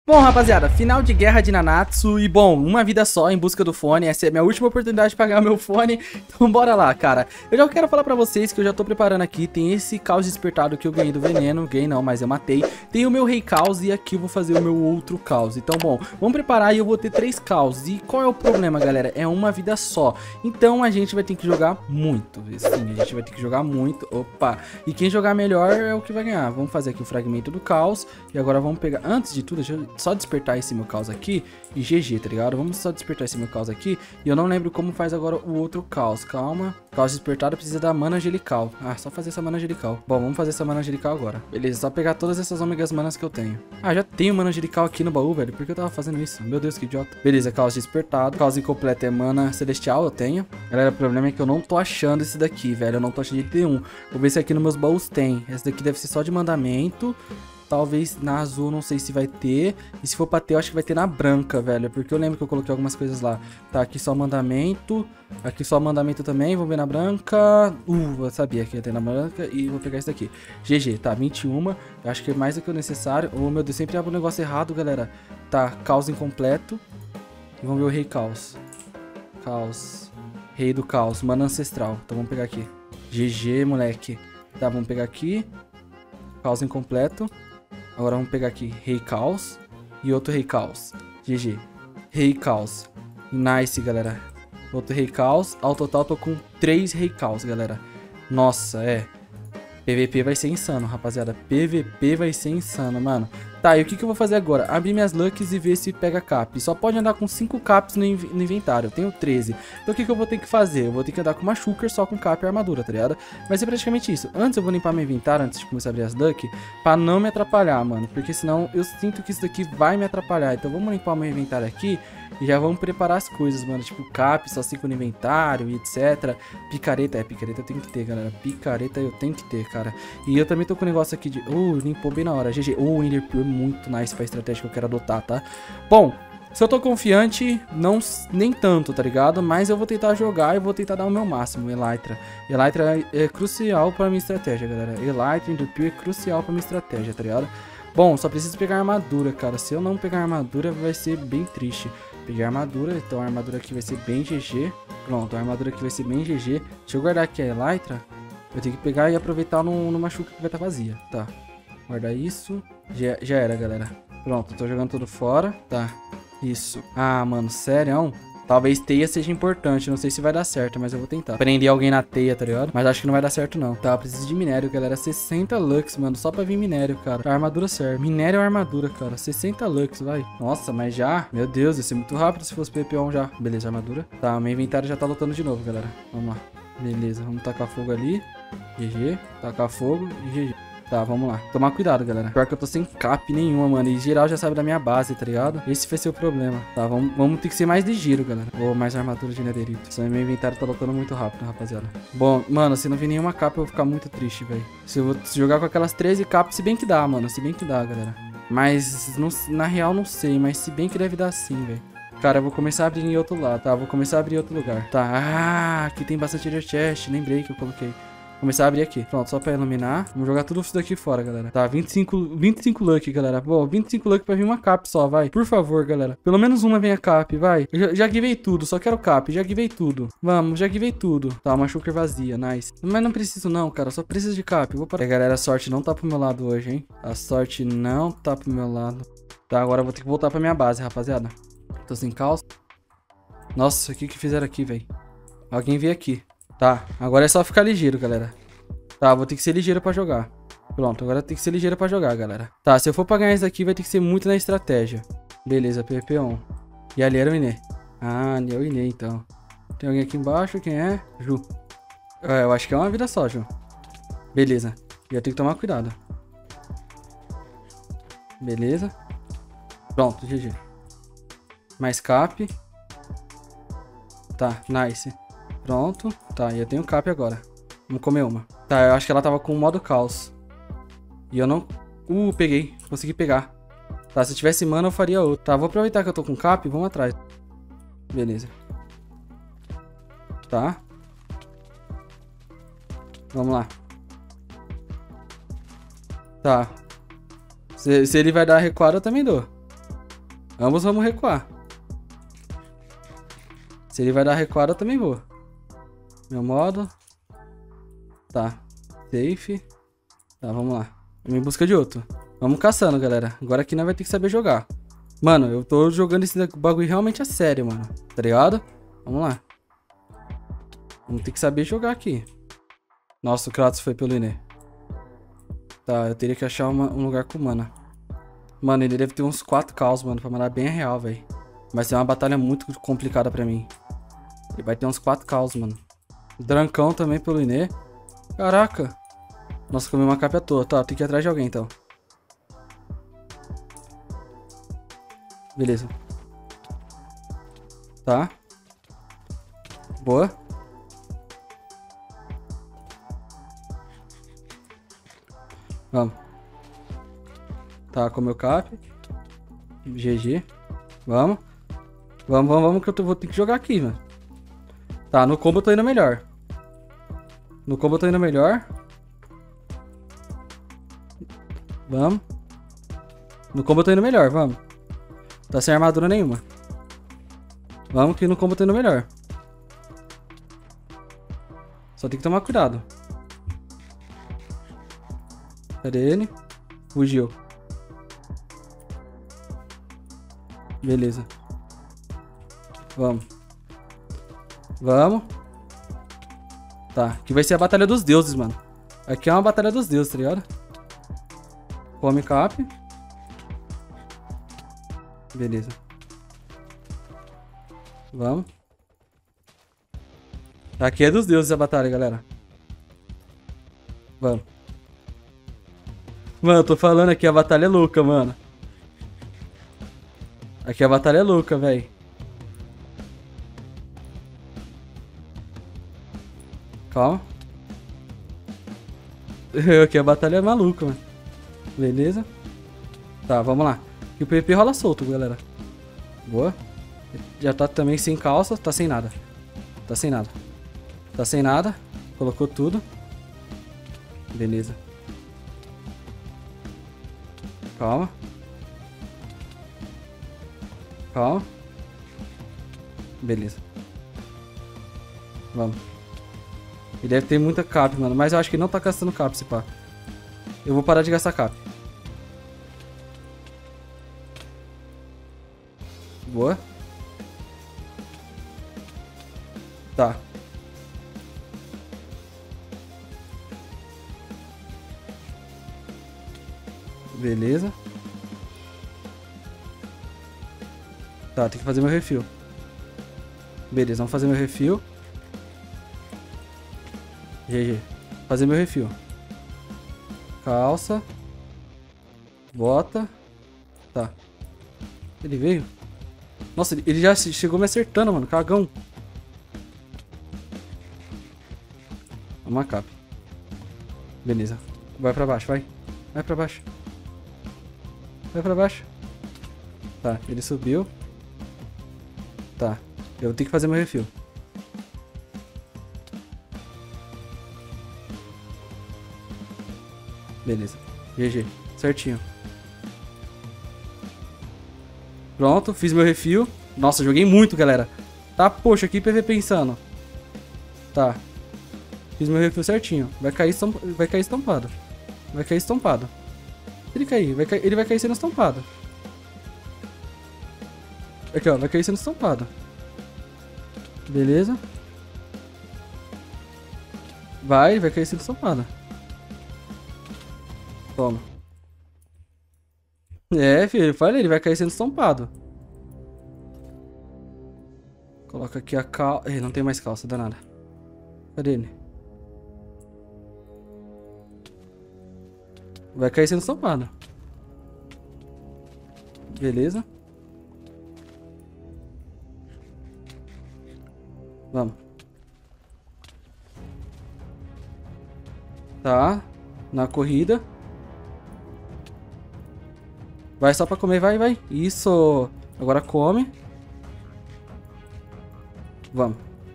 Bom, rapaziada, final de guerra de Nanatsu e, bom, uma vida só em busca do fone. Essa é a minha última oportunidade de pagar meu fone, então bora lá, cara. Eu já quero falar pra vocês que eu já tô preparando aqui. Tem esse caos despertado que eu ganhei do veneno. Ganhei não, mas eu matei. Tem o meu rei caos e aqui eu vou fazer o meu outro caos. Então, bom, vamos preparar e eu vou ter 3 caos. E qual é o problema, galera? É uma vida só. Então a gente vai ter que jogar muito. Sim, a gente vai ter que jogar muito. Opa! E quem jogar melhor é o que vai ganhar. Vamos fazer aqui o fragmento do caos. E agora vamos pegar... Antes de tudo, deixa eu só despertar esse meu caos aqui e GG, tá ligado? Vamos só despertar esse meu caos aqui. E eu não lembro como faz agora o outro caos. Calma. Caos despertado precisa da mana angelical. Ah, só fazer essa mana angelical. Bom, vamos fazer essa mana angelical agora. Beleza, só pegar todas essas ômegas manas que eu tenho. Ah, já tenho mana angelical aqui no baú, velho. Por que eu tava fazendo isso? Meu Deus, que idiota. Beleza, caos despertado. Caos incompleto é mana celestial, eu tenho. Galera, o problema é que eu não tô achando esse daqui, velho. Eu não tô achando de nenhum. Vou ver se aqui nos meus baús tem. Esse daqui deve ser só de mandamento. Talvez na azul, não sei se vai ter. E se for pra ter, eu acho que vai ter na branca, velho. Porque eu lembro que eu coloquei algumas coisas lá. Tá, aqui só mandamento. Aqui só mandamento também. Vamos ver na branca. Eu sabia que ia ter na branca. E vou pegar esse daqui. GG, tá, 21. Eu acho que é mais do que o necessário. Oh, meu Deus, sempre abre um negócio errado, galera. Tá, caos incompleto. E vamos ver o rei caos. Caos. Rei do caos, mana ancestral. Então vamos pegar aqui. GG, moleque. Tá, vamos pegar aqui. Caos incompleto. Agora vamos pegar aqui Rei Caos e outro Rei Caos. GG. Rei Caos. Nice, galera. Outro Rei Caos. Ao total tô com 3 Rei Caos, galera. Nossa, é. PVP vai ser insano, rapaziada. PVP vai ser insano, mano. Tá, e o que eu vou fazer agora? Abrir minhas lucks e ver se pega cap. Só pode andar com 5 caps no inventário. Eu tenho 13. Então o que eu vou ter que fazer? Eu vou ter que andar com uma shulker só com cap e armadura, tá ligado? Vai ser praticamente isso. Antes eu vou limpar meu inventário, antes de começar a abrir as lucks, pra não me atrapalhar, mano. Porque senão eu sinto que isso daqui vai me atrapalhar. Então vamos limpar o meu inventário aqui e já vamos preparar as coisas, mano. Tipo cap, só 5 no inventário e etc. Picareta, picareta eu tenho que ter, galera. Picareta eu tenho que ter, cara. E eu também tô com um negócio aqui de... limpou bem na hora. GG. O Ender Pure muito nice pra estratégia que eu quero adotar, tá? Bom, se eu tô confiante, não nem tanto, tá ligado? Mas eu vou tentar jogar e vou tentar dar o meu máximo, Elytra. Elytra é crucial pra minha estratégia, galera. Elytra, Ender Pure é crucial pra minha estratégia, tá ligado? Bom, só preciso pegar armadura, cara. Se eu não pegar armadura, vai ser bem triste. Peguei armadura, então a armadura aqui vai ser bem GG. Pronto, a armadura aqui vai ser bem GG. Deixa eu guardar aqui a Elytra. Eu tenho que pegar e aproveitar numa chuca que vai estar vazia. Tá, guardar isso. Já era, galera. Pronto, tô jogando tudo fora. Tá, isso. Ah, mano, sério? Talvez teia seja importante, não sei se vai dar certo, mas eu vou tentar. Prender alguém na teia, tá ligado? Mas acho que não vai dar certo, não. Tá, eu preciso de minério, galera. 60 lux, mano, só pra vir minério, cara. A armadura serve. Minério ou armadura, cara. 60 lux, vai. Nossa, mas já? Meu Deus, ia ser muito rápido se fosse PP1 já. Beleza, armadura. Tá, meu inventário já tá lotando de novo, galera. Vamos lá. Beleza, vamos tacar fogo ali. GG. Tacar fogo e GG. Tá, vamos lá. Tomar cuidado, galera. Pior que eu tô sem cap nenhuma, mano. E geral já sabe da minha base, tá ligado? Esse vai ser o problema. Tá, vamos ter que ser mais ligeiro, galera. Ou mais armadura de netherite. Só meu inventário tá lotando muito rápido, rapaziada. Bom, mano, se não vir nenhuma capa, eu vou ficar muito triste, velho. Se eu vou jogar com aquelas 13 capas, se bem que dá, mano. Se bem que dá, galera. Mas, na real, não sei. Mas se bem que deve dar sim, velho. Cara, eu vou começar a abrir em outro lado, tá? Vou começar a abrir em outro lugar. Tá, aqui tem bastante Ender Chest. Lembrei que eu coloquei. Começar a abrir aqui. Pronto, só pra iluminar. Vamos jogar tudo isso daqui fora, galera. Tá, 25 luck, galera. Bom, 25 luck pra vir uma cap só, vai. Por favor, galera. Pelo menos uma venha cap, vai. Eu já givei tudo, só quero cap. Já givei tudo. Vamos, já givei tudo. Tá, uma shulker vazia, nice. Mas não preciso não, cara. Só preciso de cap. Vou parar. Galera, a sorte não tá pro meu lado hoje, hein. A sorte não tá pro meu lado. Tá, agora eu vou ter que voltar pra minha base, rapaziada. Tô sem calça. Nossa, o que fizeram aqui, velho? Alguém veio aqui. Tá, agora é só ficar ligeiro, galera. Tá, vou ter que ser ligeiro pra jogar. Pronto, agora tem que ser ligeiro pra jogar, galera. Tá, se eu for pra ganhar isso aqui, vai ter que ser muito na estratégia. Beleza, PVP1. E ali era o Inê. Ah, ali é o Inê, então. Tem alguém aqui embaixo, quem é? Ju. Eu acho que é uma vida só, Ju. Beleza, já tem que tomar cuidado. Beleza. Pronto, GG. Mais cap. Tá, nice. Pronto. Tá, e eu tenho cap agora. Vamos comer uma. Tá, eu acho que ela tava com o modo caos. E eu não... peguei. Consegui pegar. Tá, se eu tivesse mana eu faria outro. Tá, vou aproveitar que eu tô com cap e vamos atrás. Beleza. Tá. Vamos lá. Tá. Se ele vai dar recuada, eu também dou. Ambos vamos recuar. Se ele vai dar recuada, eu também vou. Meu modo. Tá. Safe. Tá, vamos lá. Vamos em busca de outro. Vamos caçando, galera. Agora aqui nós vai ter que saber jogar. Mano, eu tô jogando esse bagulho realmente a sério, mano. Tá ligado? Vamos lá. Vamos ter que saber jogar aqui. Nossa, o Kratos foi pelo Inê. Tá, eu teria que achar um lugar com mana. Mano, ele deve ter uns 4 caos, mano, pra mandar bem a real, velho. Vai ser uma batalha muito complicada pra mim. Ele vai ter uns 4 caos, mano. Drancão também pelo Inê. Caraca. Nossa, comi uma cap à toa. Tá, tem que ir atrás de alguém, então. Beleza. Tá. Boa. Vamos. Tá, comeu cap. GG. Vamos. Vamos que eu vou ter que jogar aqui, mano. Tá, no combo eu tô indo melhor. No combo eu tô indo melhor. Vamos. No combo eu tô indo melhor, vamos. Tá sem armadura nenhuma. Vamos que no combo eu tô indo melhor. Só tem que tomar cuidado. Cadê ele? Fugiu. Beleza. Vamos. Vamos. Tá, aqui vai ser a batalha dos deuses, mano. Aqui é uma batalha dos deuses, tá ligado? Come cap. Beleza. Vamos. Aqui é dos deuses a batalha, galera. Vamos. Mano, eu tô falando aqui, a batalha é louca, mano. Aqui a batalha é louca, velho. Calma. Aqui a batalha é maluca, mano. Beleza. Tá, vamos lá. E o PP rola solto, galera. Boa. Já tá também sem calça. Tá sem nada. Tá sem nada. Tá sem nada. Colocou tudo. Beleza. Calma. Calma. Beleza. Vamos. Ele deve ter muita cap, mano. Mas eu acho que ele não tá gastando cap, se pá. Eu vou parar de gastar cap. Boa. Tá. Beleza. Tá, tem que fazer meu refil. Beleza, vamos fazer meu refil. GG. Fazer meu refil. Calça. Bota. Tá. Ele veio? Nossa, ele já chegou me acertando, mano. Cagão. Uma cap. Beleza. Vai pra baixo, vai. Vai pra baixo. Vai pra baixo. Tá, ele subiu. Tá. Eu tenho que fazer meu refil. Beleza. GG. Certinho. Pronto, fiz meu refil. Nossa, joguei muito, galera. Tá, poxa, que PVP insano. Tá. Fiz meu refil certinho. Vai cair estampado. Vai cair estampado. Se ele cair, ele vai cair sendo estampado. Aqui, ó, vai cair sendo estampado. Beleza. Vai cair sendo estampado. Toma. É, filho, falei, ele vai cair sendo estampado. Coloca aqui a calça. Não tem mais calça, danada. Cadê ele? Vai cair sendo estampado. Beleza. Vamos. Tá. Na corrida. Vai só pra comer, vai. Isso. Agora come. Vamos.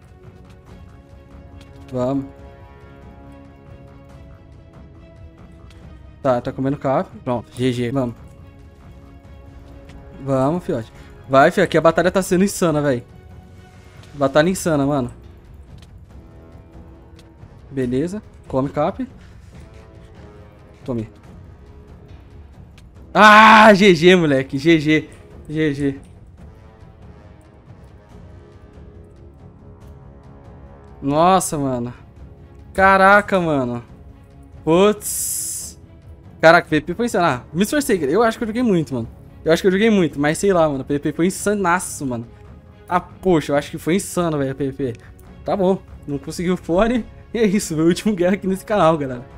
Vamos. Tá comendo cap. Pronto, GG. Vamos. Vamos, fiote. Vai, fio, aqui a batalha tá sendo insana, velho. Batalha insana, mano. Beleza. Come, cap. Tome. Ah, GG, moleque. GG. GG. Nossa, mano. Caraca, mano. Putz. Caraca, o PvP foi insano. Ah, me esforcei. Eu acho que eu joguei muito, mano. Eu acho que eu joguei muito, mas sei lá, mano. O PvP foi insanaço, mano. Ah, poxa, eu acho que foi insano, velho, o PvP. Tá bom. Não consegui o fone. E é isso, meu último guerra aqui nesse canal, galera.